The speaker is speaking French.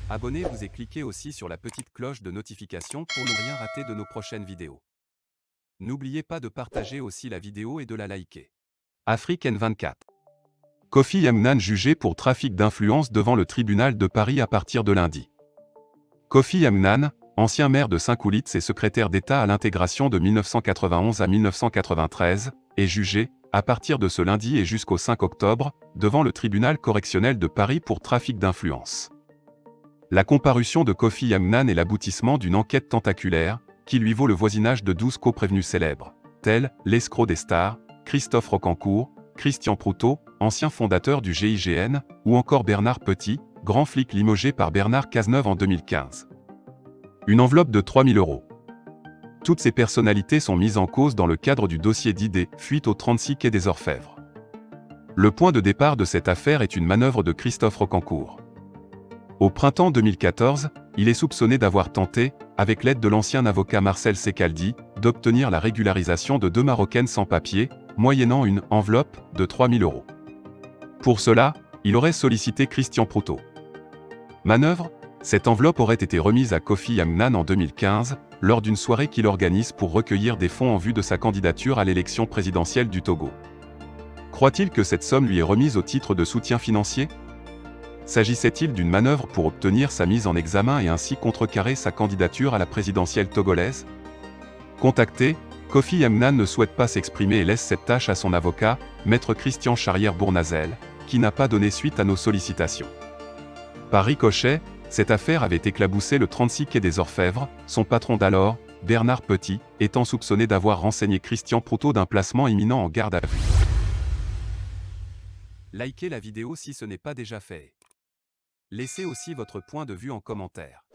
Abonnez-vous et cliquez aussi sur la petite cloche de notification pour ne rien rater de nos prochaines vidéos. N'oubliez pas de partager aussi la vidéo et de la liker. Afrique N24. Kofi Annan jugé pour trafic d'influence devant le tribunal de Paris à partir de lundi. Kofi Annan, ancien maire de Saint-Coulitz et secrétaire d'État à l'intégration de 1991 à 1993, est jugé, à partir de ce lundi et jusqu'au 5 octobre, devant le tribunal correctionnel de Paris pour trafic d'influence. La comparution de Kofi Annan est l'aboutissement d'une enquête tentaculaire, qui lui vaut le voisinage de 12 co-prévenus célèbres, tels l'escroc des stars, Christophe Rocancourt, Christian Proutot, ancien fondateur du GIGN, ou encore Bernard Petit, grand flic limogé par Bernard Cazeneuve en 2015. Une enveloppe de 3 000 €. Toutes ces personnalités sont mises en cause dans le cadre du dossier d'idées, fuite au 36 quai des Orfèvres. Le point de départ de cette affaire est une manœuvre de Christophe Rocancourt. Au printemps 2014, il est soupçonné d'avoir tenté, avec l'aide de l'ancien avocat Marcel Secaldi, d'obtenir la régularisation de 2 Marocaines sans papier, moyennant une « enveloppe » de 3 000 €. Pour cela, il aurait sollicité Christian Proutot. Manœuvre, cette enveloppe aurait été remise à Kofi Annan en 2015, lors d'une soirée qu'il organise pour recueillir des fonds en vue de sa candidature à l'élection présidentielle du Togo. Croit-il que cette somme lui est remise au titre de soutien financier ? S'agissait-il d'une manœuvre pour obtenir sa mise en examen et ainsi contrecarrer sa candidature à la présidentielle togolaise ? Contacté, Kofi Annan ne souhaite pas s'exprimer et laisse cette tâche à son avocat, maître Christian Charrière-Bournazel, qui n'a pas donné suite à nos sollicitations. Par ricochet, cette affaire avait éclaboussé le 36 quai des Orfèvres, son patron d'alors, Bernard Petit, étant soupçonné d'avoir renseigné Christian Proutot d'un placement imminent en garde à vue. Likez la vidéo si ce n'est pas déjà fait. Laissez aussi votre point de vue en commentaire.